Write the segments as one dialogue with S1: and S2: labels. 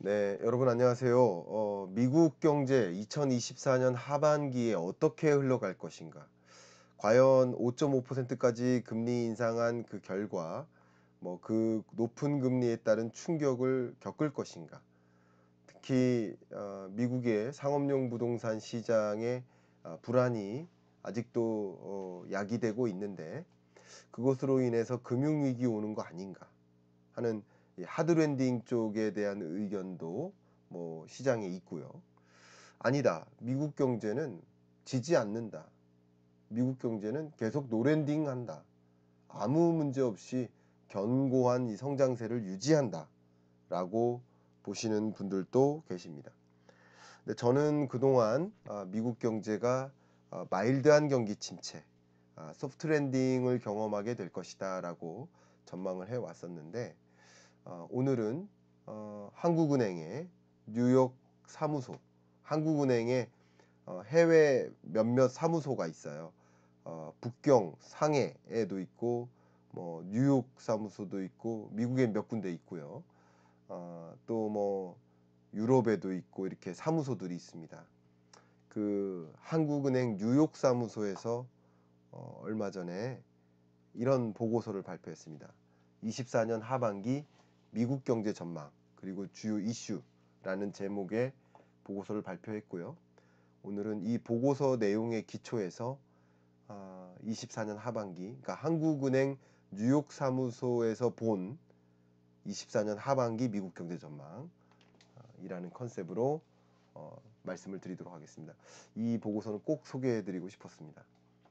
S1: 네, 여러분 안녕하세요. 미국 경제 2024년 하반기에 어떻게 흘러갈 것인가? 과연 5.5%까지 금리 인상한 그 결과 그 높은 금리에 따른 충격을 겪을 것인가? 특히 미국의 상업용 부동산 시장의 불안이 아직도 야기되고 있는데 그것으로 인해서 금융위기 오는 거 아닌가 하는 이 하드랜딩 쪽에 대한 의견도 시장에 있고요. 아니다. 미국 경제는 지지 않는다. 미국 경제는 계속 노랜딩 한다. 아무 문제 없이 견고한 이 성장세를 유지한다. 라고 보시는 분들도 계십니다. 근데 저는 그동안 미국 경제가 마일드한 경기 침체, 소프트 랜딩을 경험하게 될 것이다 라고 전망을 해 왔었는데 오늘은 한국은행의 뉴욕 사무소, 한국은행의 해외 몇몇 사무소가 있어요. 북경, 상해에도 있고, 뉴욕 사무소도 있고, 미국에 몇 군데 있고요. 또 유럽에도 있고 이렇게 사무소들이 있습니다. 그 한국은행 뉴욕 사무소에서 얼마 전에 이런 보고서를 발표했습니다. 24년 하반기 미국 경제 전망 그리고 주요 이슈라는 제목의 보고서를 발표했고요. 오늘은 이 보고서 내용의 기초에서 24년 하반기, 그러니까 한국은행 뉴욕 사무소에서 본 24년 하반기 미국 경제 전망이라는 컨셉으로 말씀을 드리도록 하겠습니다. 이 보고서는 꼭 소개해드리고 싶었습니다.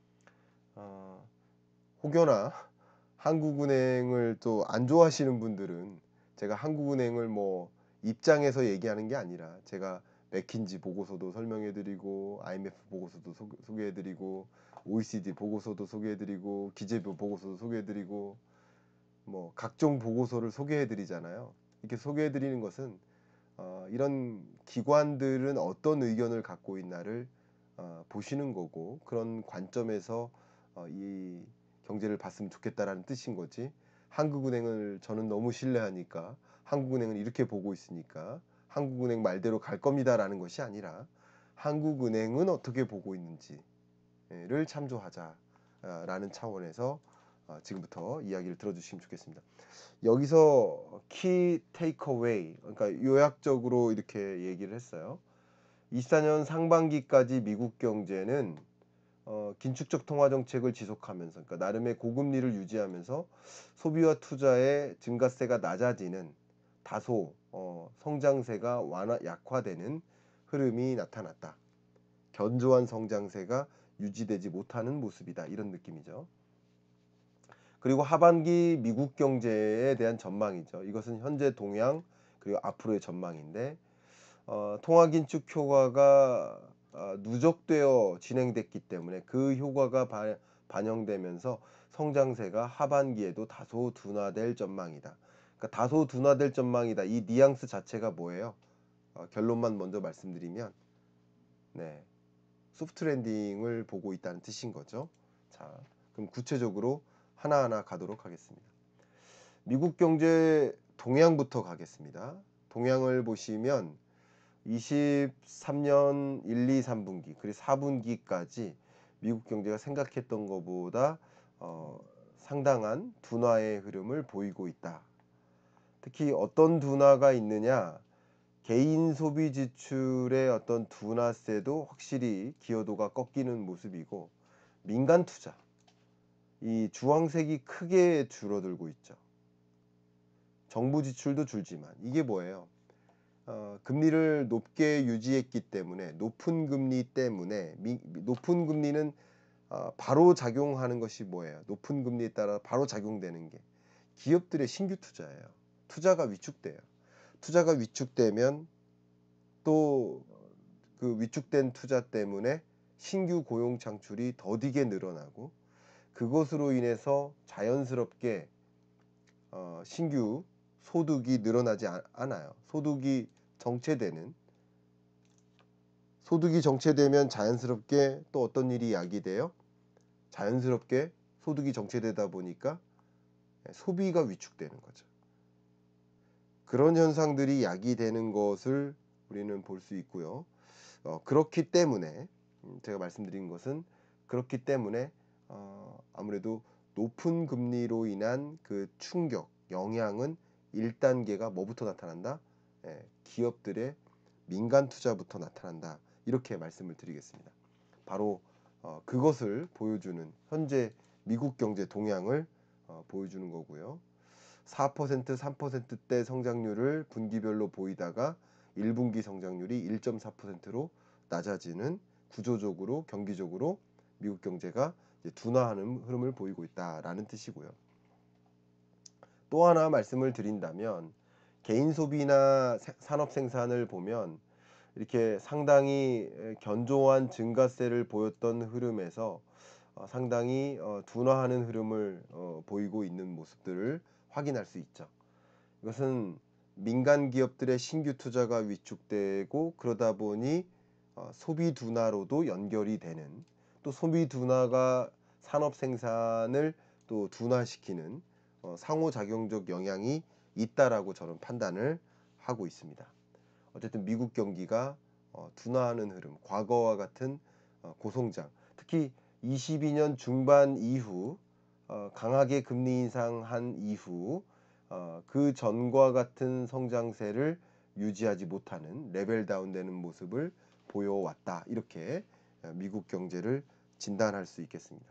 S1: 혹여나 한국은행을 또 안 좋아하시는 분들은 제가 한국은행을 입장에서 얘기하는 게 아니라 제가 맥킨지 보고서도 설명해드리고 IMF 보고서도 소개해드리고 OECD 보고서도 소개해드리고 기재부 보고서도 소개해드리고 각종 보고서를 소개해드리잖아요. 이렇게 소개해드리는 것은 이런 기관들은 어떤 의견을 갖고 있나를 보시는 거고 그런 관점에서 이 경제를 봤으면 좋겠다라는 뜻인 거지. 한국은행을 저는 너무 신뢰하니까 한국은행은 이렇게 보고 있으니까 한국은행 말대로 갈 겁니다라는 것이 아니라 한국은행은 어떻게 보고 있는지를 참조하자라는 차원에서 지금부터 이야기를 들어주시면 좋겠습니다. 여기서 키 테이크어웨이, 그러니까 요약적으로 이렇게 얘기를 했어요. 24년 상반기까지 미국 경제는 긴축적 통화 정책을 지속하면서, 그러니까 나름의 고금리를 유지하면서 소비와 투자의 증가세가 낮아지는 다소 성장세가 약화되는 흐름이 나타났다. 견조한 성장세가 유지되지 못하는 모습이다. 이런 느낌이죠. 그리고 하반기 미국 경제에 대한 전망이죠. 이것은 현재 동향 그리고 앞으로의 전망인데 통화 긴축 효과가 누적되어 진행됐기 때문에 그 효과가 반영되면서 성장세가 하반기에도 다소 둔화될 전망이다. 그러니까 다소 둔화될 전망이다. 이 뉘앙스 자체가 뭐예요? 결론만 먼저 말씀드리면 네, 소프트 랜딩을 보고 있다는 뜻인 거죠. 자, 그럼 구체적으로 하나하나 가도록 하겠습니다. 미국 경제 동향부터 가겠습니다. 동향을 보시면 23년 1, 2, 3분기 그리고 4분기까지 미국 경제가 생각했던 것보다 상당한 둔화의 흐름을 보이고 있다. 특히 어떤 둔화가 있느냐, 개인 소비 지출의 어떤 둔화세도 확실히 기여도가 꺾이는 모습이고 민간 투자, 이 주황색이 크게 줄어들고 있죠. 정부 지출도 줄지만 이게 뭐예요? 금리를 높게 유지했기 때문에 높은 금리 때문에 높은 금리는 바로 작용하는 것이 뭐예요? 높은 금리에 따라 바로 작용되는 게 기업들의 신규 투자예요. 투자가 위축돼요. 투자가 위축되면 또 그 위축된 투자 때문에 신규 고용 창출이 더디게 늘어나고 그것으로 인해서 자연스럽게 신규 소득이 늘어나지 않아요. 소득이 정체되면 자연스럽게 또 어떤 일이 야기돼요? 자연스럽게 소득이 정체되다 보니까 소비가 위축되는 거죠. 그런 현상들이 야기되는 것을 우리는 볼 수 있고요. 그렇기 때문에 제가 말씀드린 것은 그렇기 때문에 아무래도 높은 금리로 인한 그 충격, 영향은 1단계가 뭐부터 나타난다? 예, 기업들의 민간 투자부터 나타난다. 이렇게 말씀을 드리겠습니다. 바로 그것을 보여주는 현재 미국 경제 동향을 보여주는 거고요. 4%, 3%대 성장률을 분기별로 보이다가 1분기 성장률이 1.4%로 낮아지는 구조적으로 경기적으로 미국 경제가 이제 둔화하는 흐름을 보이고 있다라는 뜻이고요. 또 하나 말씀을 드린다면 개인 소비나 산업 생산을 보면 이렇게 상당히 견조한 증가세를 보였던 흐름에서 상당히 둔화하는 흐름을 보이고 있는 모습들을 확인할 수 있죠. 이것은 민간 기업들의 신규 투자가 위축되고 그러다 보니 소비 둔화로도 연결이 되는, 또 소비 둔화가 산업 생산을 또 둔화시키는 상호작용적 영향이 있다라고 저는 판단을 하고 있습니다. 어쨌든 미국 경기가 둔화하는 흐름, 과거와 같은 고성장, 특히 22년 중반 이후 강하게 금리 인상한 이후 그 전과 같은 성장세를 유지하지 못하는 레벨 다운되는 모습을 보여왔다. 이렇게 미국 경제를 진단할 수 있겠습니다.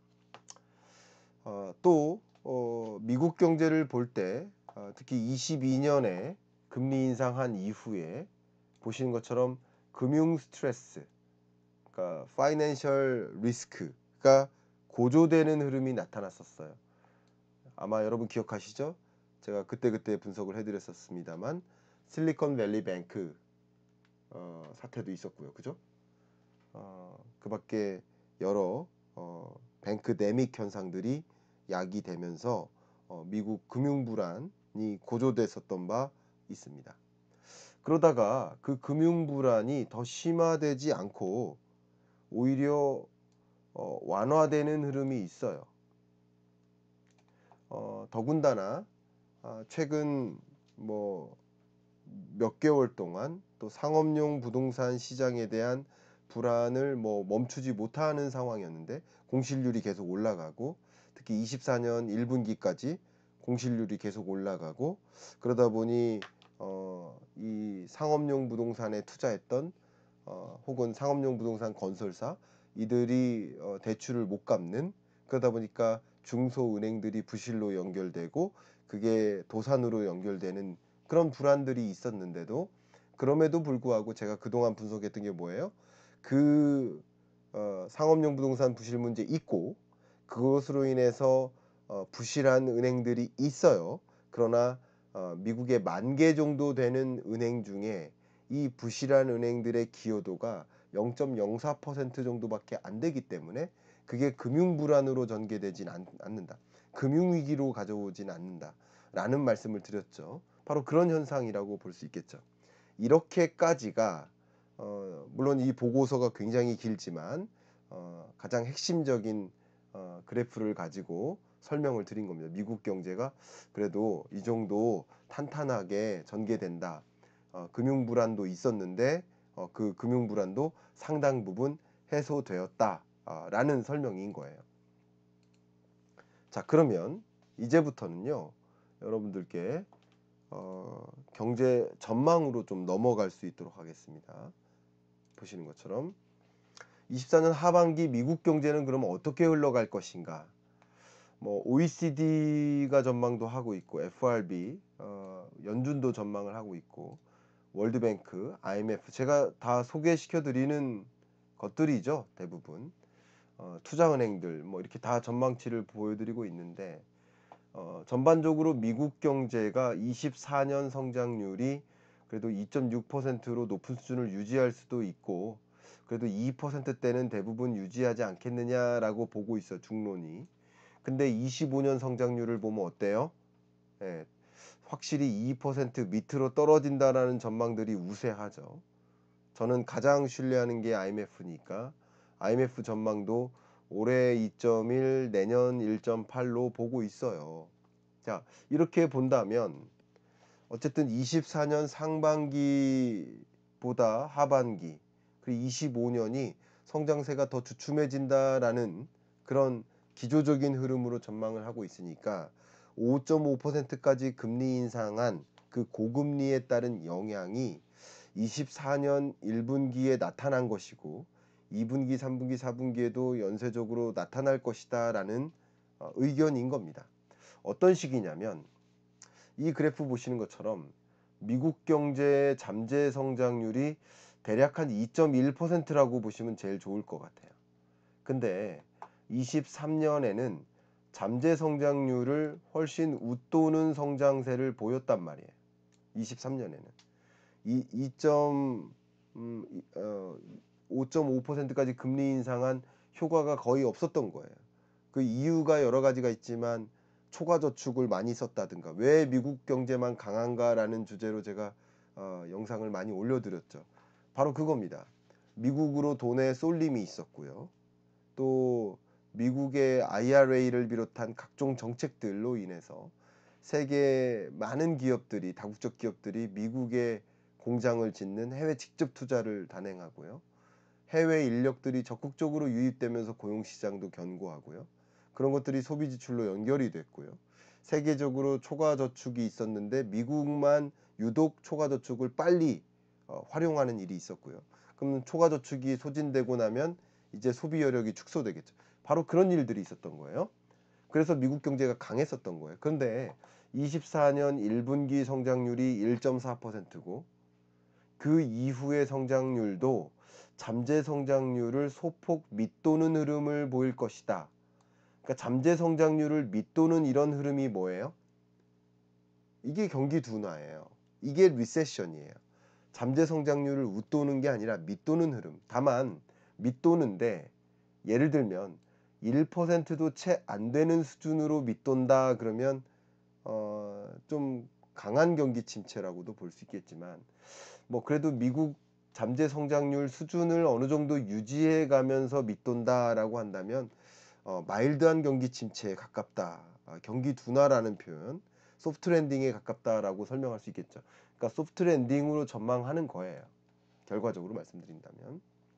S1: 또 미국 경제를 볼 때 특히 22년에 금리 인상한 이후에 보시는 것처럼 금융 스트레스, 그러니까 파이낸셜 리스크가 고조되는 흐름이 나타났었어요. 아마 여러분 기억하시죠? 제가 그때 분석을 해드렸었습니다만 실리콘밸리 뱅크 사태도 있었고요, 그죠? 그 밖에 여러 뱅크데믹 현상들이 야기되면서 미국 금융 불안이 고조됐었던 바 있습니다. 그러다가 그 금융 불안이 더 심화되지 않고 오히려 완화되는 흐름이 있어요. 더군다나 최근 뭐 몇 개월 동안 또 상업용 부동산 시장에 대한 불안을 뭐 멈추지 못하는 상황이었는데 공실률이 계속 올라가고 특히 24년 1분기까지 공실률이 계속 올라가고 그러다 보니 이 상업용 부동산에 투자했던 혹은 상업용 부동산 건설사 이들이 대출을 못 갚는, 그러다 보니까 중소은행들이 부실로 연결되고 그게 도산으로 연결되는 그런 불안들이 있었는데도, 그럼에도 불구하고 제가 그동안 분석했던 게 뭐예요? 그 상업용 부동산 부실 문제 있고 그것으로 인해서 부실한 은행들이 있어요. 그러나 미국의 10,000개 정도 되는 은행 중에 이 부실한 은행들의 기여도가 0.04% 정도밖에 안 되기 때문에 그게 금융 불안으로 전개되진 않는다. 금융 위기로 가져오진 않는다. 라는 말씀을 드렸죠. 바로 그런 현상이라고 볼 수 있겠죠. 이렇게까지가 물론 이 보고서가 굉장히 길지만 가장 핵심적인 그래프를 가지고 설명을 드린 겁니다. 미국 경제가 그래도 이 정도 탄탄하게 전개된다. 금융 불안도 있었는데 그 금융 불안도 상당 부분 해소되었다. 라는 설명인 거예요. 자, 그러면 이제부터는요, 여러분들께 경제 전망으로 좀 넘어갈 수 있도록 하겠습니다. 보시는 것처럼 24년 하반기 미국 경제는 그럼 어떻게 흘러갈 것인가? 뭐 OECD가 전망도 하고 있고 FRB 연준도 전망을 하고 있고 월드뱅크, IMF 제가 다 소개시켜 드리는 것들이죠. 대부분 투자은행들 뭐 이렇게 다 전망치를 보여드리고 있는데 전반적으로 미국 경제가 24년 성장률이 그래도 2.6%로 높은 수준을 유지할 수도 있고 그래도 2%대는 대부분 유지하지 않겠느냐라고 보고 있어 중론이. 근데 25년 성장률을 보면 어때요? 예, 확실히 2% 밑으로 떨어진다라는 전망들이 우세하죠. 저는 가장 신뢰하는 게 IMF니까 IMF 전망도 올해 2.1, 내년 1.8로 보고 있어요. 자, 이렇게 본다면 어쨌든 24년 상반기보다 하반기 그리고 25년이 성장세가 더 주춤해진다라는 그런 기조적인 흐름으로 전망을 하고 있으니까 5.5%까지 금리 인상한 그 고금리에 따른 영향이 24년 1분기에 나타난 것이고 2분기, 3분기, 4분기에도 연쇄적으로 나타날 것이다라는 의견인 겁니다. 어떤 식이냐면 이 그래프 보시는 것처럼 미국 경제의 잠재 성장률이 대략 한 2.1%라고 보시면 제일 좋을 것 같아요. 근데 23년에는 잠재 성장률을 훨씬 웃도는 성장세를 보였단 말이에요. 23년에는 이 5.5%까지 금리 인상한 효과가 거의 없었던 거예요. 그 이유가 여러 가지가 있지만 초과 저축을 많이 썼다든가 왜 미국 경제만 강한가라는 주제로 제가 영상을 많이 올려드렸죠. 바로 그겁니다. 미국으로 돈의 쏠림이 있었고요. 또 미국의 IRA를 비롯한 각종 정책들로 인해서 세계 많은 기업들이 다국적 기업들이 미국에 공장을 짓는 해외 직접 투자를 단행하고요. 해외 인력들이 적극적으로 유입되면서 고용시장도 견고하고요. 그런 것들이 소비 지출로 연결이 됐고요. 세계적으로 초과 저축이 있었는데 미국만 유독 초과 저축을 빨리 활용하는 일이 있었고요. 그럼 초과 저축이 소진되고 나면 이제 소비 여력이 축소되겠죠. 바로 그런 일들이 있었던 거예요. 그래서 미국 경제가 강했었던 거예요. 그런데 24년 1분기 성장률이 1.4%고 그 이후의 성장률도 잠재 성장률을 소폭 밑도는 흐름을 보일 것이다. 그러니까 잠재 성장률을 밑도는 이런 흐름이 뭐예요? 이게 경기 둔화예요. 이게 리세션이에요. 잠재 성장률을 웃도는 게 아니라 밑도는 흐름. 다만 밑도는데 예를 들면 1%도 채 안 되는 수준으로 밑돈다 그러면 좀 강한 경기 침체라고도 볼 수 있겠지만 뭐 그래도 미국 잠재 성장률 수준을 어느 정도 유지해 가면서 밑돈다라고 한다면 마일드한 경기 침체에 가깝다. 경기 둔화라는 표현, 소프트 랜딩에 가깝다라고 설명할 수 있겠죠. 그러니까 소프트 랜딩으로 전망하는 거예요. 결과적으로 말씀드린다면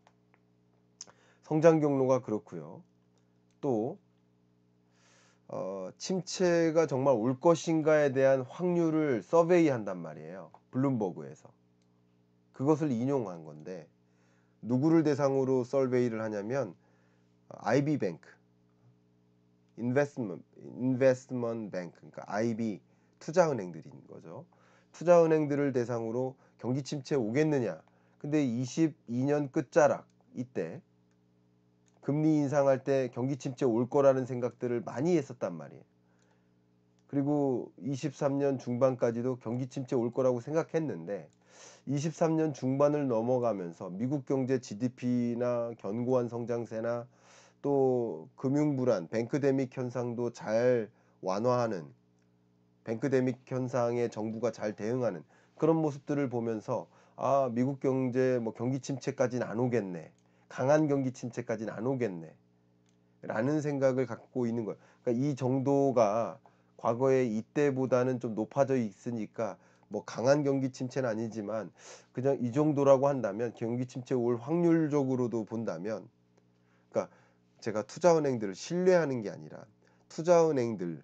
S1: 성장 경로가 그렇고요. 또 침체가 정말 올 것인가에 대한 확률을 서베이 한단 말이에요. 블룸버그에서. 그것을 인용한 건데 누구를 대상으로 서베이를 하냐면 IB뱅크, 인베스트먼트 뱅크, 그러니까 IB 투자은행들인 거죠. 투자은행들을 대상으로 경기 침체 오겠느냐. 근데 22년 끝자락 이때 금리 인상할 때 경기 침체 올 거라는 생각들을 많이 했었단 말이에요. 그리고 23년 중반까지도 경기 침체 올 거라고 생각했는데 23년 중반을 넘어가면서 미국 경제 GDP나 견고한 성장세나 또 금융 불안, 뱅크데믹 현상도 잘 완화하는 뱅크데믹 현상에 정부가 잘 대응하는 그런 모습들을 보면서 아, 미국 경제 뭐 경기 침체까지는 안 오겠네. 강한 경기 침체까지는 안 오겠네. 라는 생각을 갖고 있는 거예요. 그러니까 이 정도가 과거에 이때보다는 좀 높아져 있으니까 뭐 강한 경기 침체는 아니지만 그냥 이 정도라고 한다면 경기 침체 올 확률적으로도 본다면 그러니까 제가 투자은행들을 신뢰하는 게 아니라 투자은행들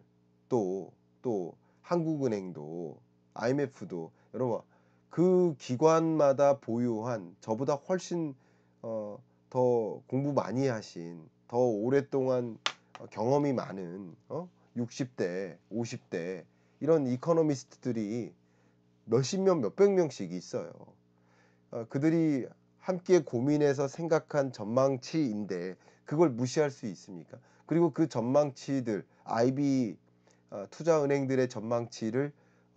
S1: 또 한국은행도 IMF도 여러분 그 기관마다 보유한 저보다 훨씬 더 공부 많이 하신 더 오랫동안 경험이 많은 60대, 50대 이런 이코노미스트들이 몇십 명, 몇백 명씩 있어요. 그들이 함께 고민해서 생각한 전망치인데 그걸 무시할 수 있습니까? 그리고 그 전망치들 IB 투자은행들의 전망치를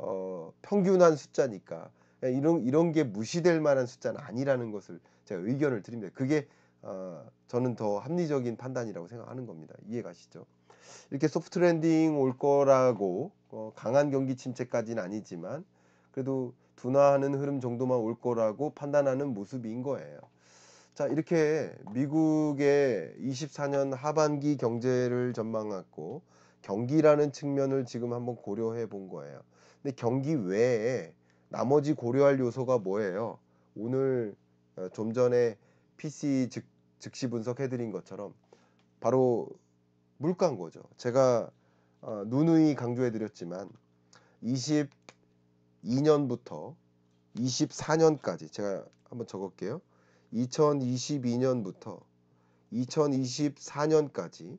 S1: 평균한 숫자니까 이런 게 무시될 만한 숫자는 아니라는 것을 제가 의견을 드립니다. 그게 저는 더 합리적인 판단이라고 생각하는 겁니다. 이해가시죠? 이렇게 소프트 랜딩 올 거라고 강한 경기 침체까지는 아니지만 그래도 둔화하는 흐름 정도만 올 거라고 판단하는 모습인 거예요. 자, 이렇게 미국의 24년 하반기 경제를 전망하고 경기라는 측면을 지금 한번 고려해 본 거예요. 근데 경기 외에 나머지 고려할 요소가 뭐예요? 오늘 좀 전에 PC 즉시 분석해 드린 것처럼 바로 물가인 거죠. 제가 누누이 강조해 드렸지만 22년부터 24년까지 제가 한번 적을게요. 2022년부터 2024년까지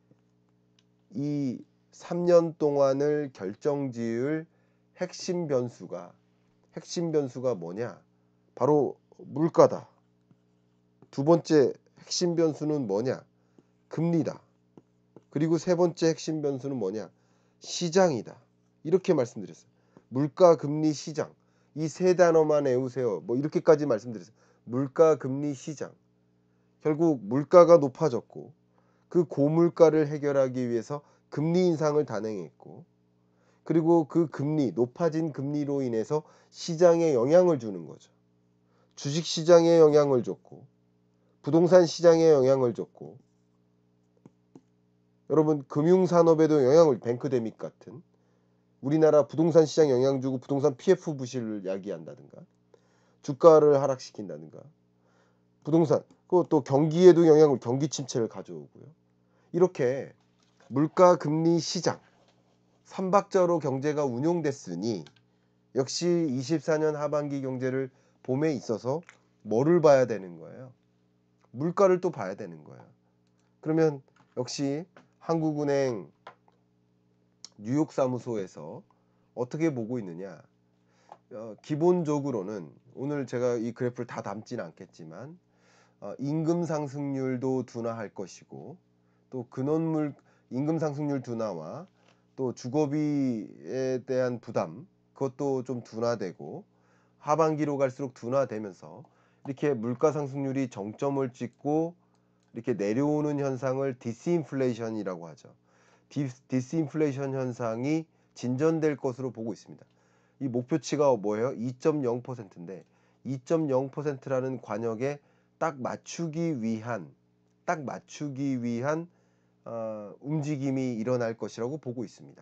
S1: 이 3년 동안을 결정지을 핵심 변수가 뭐냐? 바로 물가다. 두 번째 핵심 변수는 뭐냐? 금리다. 그리고 세 번째 핵심 변수는 뭐냐? 시장이다. 이렇게 말씀드렸어요. 물가, 금리, 시장. 이 세 단어만 외우세요. 뭐 이렇게까지 말씀드렸어요. 물가, 금리, 시장. 결국 물가가 높아졌고 그 고물가를 해결하기 위해서 금리 인상을 단행했고 그리고 그 금리, 높아진 금리로 인해서 시장에 영향을 주는 거죠. 주식 시장에 영향을 줬고 부동산 시장에 영향을 줬고 여러분 금융산업에도 영향을 뱅크데믹 같은 우리나라 부동산 시장 영향 주고 부동산 PF 부실을 야기한다든가 주가를 하락시킨다든가 부동산 그것도 경기에도 영향을 경기 침체를 가져오고요. 이렇게 물가, 금리, 시장 삼박자로 경제가 운용됐으니 역시 24년 하반기 경제를 봄에 있어서 뭐를 봐야 되는 거예요? 물가를 또 봐야 되는 거예요. 그러면 역시 한국은행 뉴욕 사무소에서 어떻게 보고 있느냐? 기본적으로는 오늘 제가 이 그래프를 다 담지는 않겠지만 임금 상승률도 둔화할 것이고 또 근원물 임금 상승률 둔화와 또 주거비에 대한 부담 그것도 좀 둔화되고 하반기로 갈수록 둔화되면서 이렇게 물가 상승률이 정점을 찍고 이렇게 내려오는 현상을 디스인플레이션이라고 하죠. 디스인플레이션 현상이 진전될 것으로 보고 있습니다. 이 목표치가 뭐예요? 2.0%인데 2.0%라는 관역에 딱 맞추기 위한 움직임이 일어날 것이라고 보고 있습니다.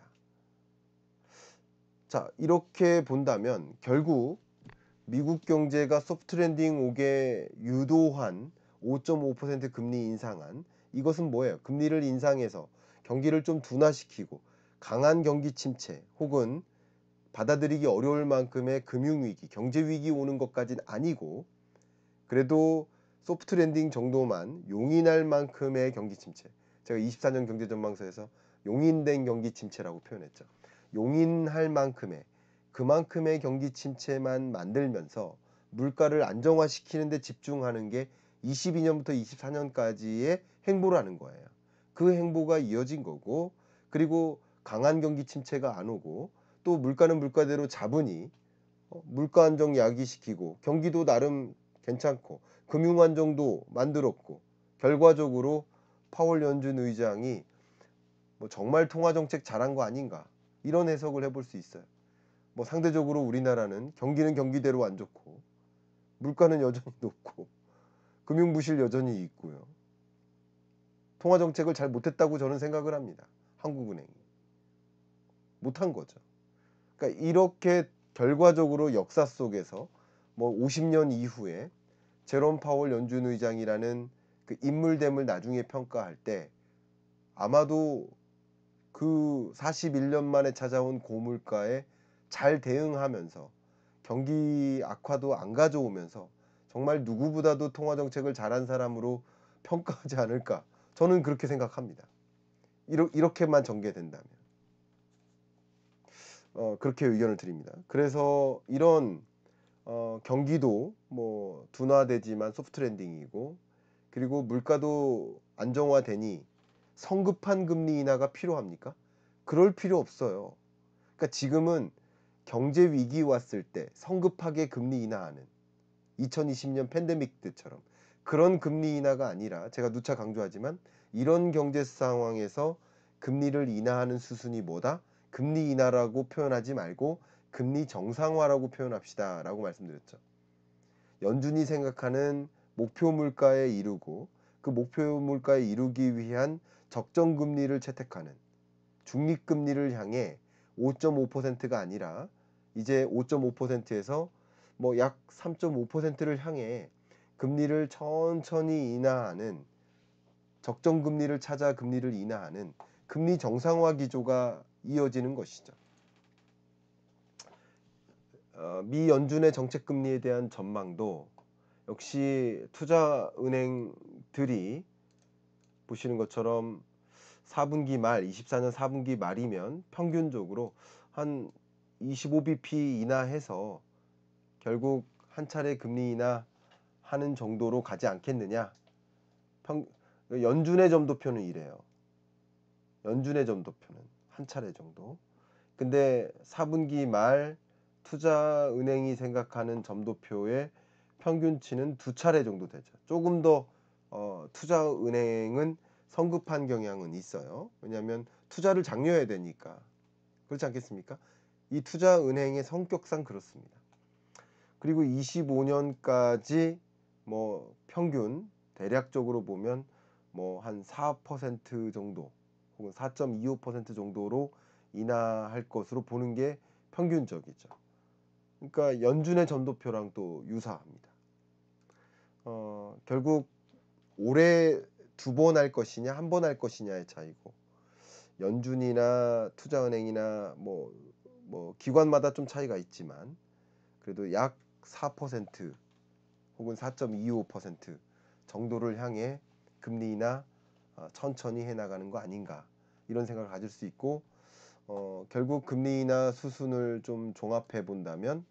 S1: 자, 이렇게 본다면 결국 미국 경제가 소프트 랜딩 오게 유도한 5.5% 금리 인상안 이것은 뭐예요? 금리를 인상해서 경기를 좀 둔화시키고 강한 경기 침체 혹은 받아들이기 어려울 만큼의 금융위기, 경제위기 오는 것까지는 아니고 그래도 소프트 랜딩 정도만 용인할 만큼의 경기 침체. 제가 24년 경제전망서에서 용인된 경기 침체라고 표현했죠. 용인할 만큼의 그만큼의 경기 침체만 만들면서 물가를 안정화시키는 데 집중하는 게 22년부터 24년까지의 행보라는 거예요. 그 행보가 이어진 거고 그리고 강한 경기 침체가 안 오고 또 물가는 물가대로 잡으니 물가 안정 야기시키고 경기도 나름 괜찮고 금융 안정도 만들었고 결과적으로 파월 연준 의장이 뭐 정말 통화 정책 잘한 거 아닌가 이런 해석을 해볼 수 있어요. 뭐 상대적으로 우리나라는 경기는 경기대로 안 좋고 물가는 여전히 높고 금융 부실 여전히 있고요. 통화 정책을 잘 못했다고 저는 생각을 합니다. 한국은행이 못한 거죠. 그러니까 이렇게 결과적으로 역사 속에서 뭐 50년 이후에 제롬 파월 연준 의장이라는 그 인물됨을 나중에 평가할 때 아마도 그 41년 만에 찾아온 고물가에 잘 대응하면서 경기 악화도 안 가져오면서 정말 누구보다도 통화 정책을 잘한 사람으로 평가하지 않을까 저는 그렇게 생각합니다. 이렇게만 전개된다면 그렇게 의견을 드립니다. 그래서 이런 경기도 뭐 둔화되지만 소프트 랜딩이고 그리고 물가도 안정화되니 성급한 금리 인하가 필요합니까? 그럴 필요 없어요. 그러니까 지금은 경제 위기 왔을 때 성급하게 금리 인하하는 2020년 팬데믹 때처럼 그런 금리 인하가 아니라 제가 누차 강조하지만 이런 경제 상황에서 금리를 인하하는 수순이 뭐다? 금리 인하라고 표현하지 말고 금리 정상화라고 표현합시다 라고 말씀드렸죠. 연준이 생각하는 목표 물가에 이르고 그 목표 물가에 이루기 위한 적정 금리를 채택하는 중립 금리를 향해 5.5%가 아니라 이제 5.5%에서 뭐 약 3.5%를 향해 금리를 천천히 인하하는, 적정 금리를 찾아 금리를 인하하는 금리 정상화 기조가 이어지는 것이죠. 미 연준의 정책 금리에 대한 전망도 역시 투자은행들이 보시는 것처럼 4분기 말, 24년 4분기 말이면 평균적으로 한 25bp 인하해서 결국 한 차례 금리 인하하는 정도로 가지 않겠느냐. 연준의 점도표는 이래요. 연준의 점도표는 한 차례 정도. 근데 4분기 말 투자은행이 생각하는 점도표의 평균치는 두 차례 정도 되죠. 조금 더 투자은행은 성급한 경향은 있어요. 왜냐하면 투자를 장려해야 되니까. 그렇지 않겠습니까? 이 투자은행의 성격상 그렇습니다. 그리고 25년까지 뭐 평균 대략적으로 보면 뭐 한 4% 정도 혹은 4.25% 정도로 인하할 것으로 보는 게 평균적이죠. 그러니까 연준의 점도표랑 또 유사합니다. 결국 올해 두 번 할 것이냐 한 번 할 것이냐의 차이고, 연준이나 투자은행이나 뭐 기관마다 좀 차이가 있지만 그래도 약 4% 혹은 4.25% 정도를 향해 금리 인하 천천히 해나가는 거 아닌가, 이런 생각을 가질 수 있고, 결국 금리 인하 수순을 좀 종합해 본다면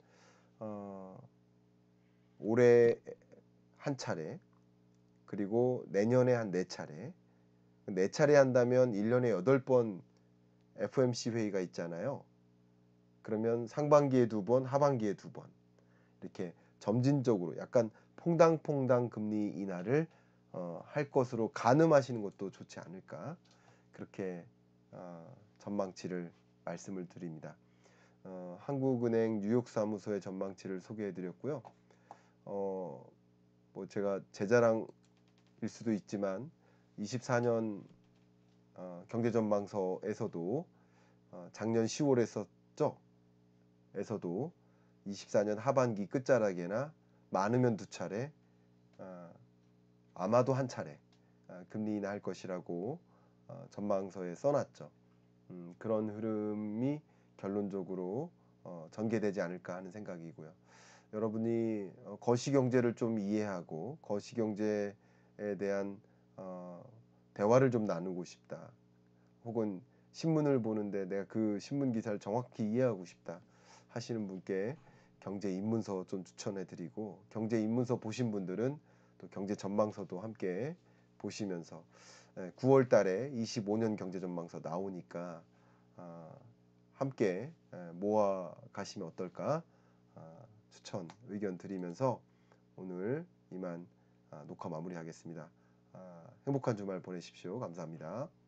S1: 올해 한 차례, 그리고 내년에 한 4차례, 4차례 한다면 1년에 8번 FOMC 회의가 있잖아요. 그러면 상반기에 2번, 하반기에 2번, 이렇게 점진적으로 약간 퐁당퐁당 금리 인하를 할 것으로 가늠하시는 것도 좋지 않을까, 그렇게 전망치를 말씀을 드립니다. 한국은행 뉴욕 사무소의 전망치를 소개해 드렸고요. 뭐 제가 제 자랑일 수도 있지만 24년 경제전망서에서도 작년 10월에 썼죠. 에서도 24년 하반기 끝자락에나 많으면 2차례, 아마도 한 차례 금리 인하할 것이라고 전망서에 써놨죠. 그런 흐름이 결론적으로 전개되지 않을까 하는 생각이고요. 여러분이 거시경제를 좀 이해하고 거시경제에 대한 대화를 좀 나누고 싶다, 혹은 신문을 보는데 내가 그 신문 기사를 정확히 이해하고 싶다 하시는 분께 경제 입문서 좀 추천해 드리고, 경제 입문서 보신 분들은 또 경제 전망서도 함께 보시면서 9월 달에 25년 경제 전망서 나오니까 함께 모아 가시면 어떨까 추천 의견 드리면서 오늘 이만 녹화 마무리하겠습니다. 행복한 주말 보내십시오. 감사합니다.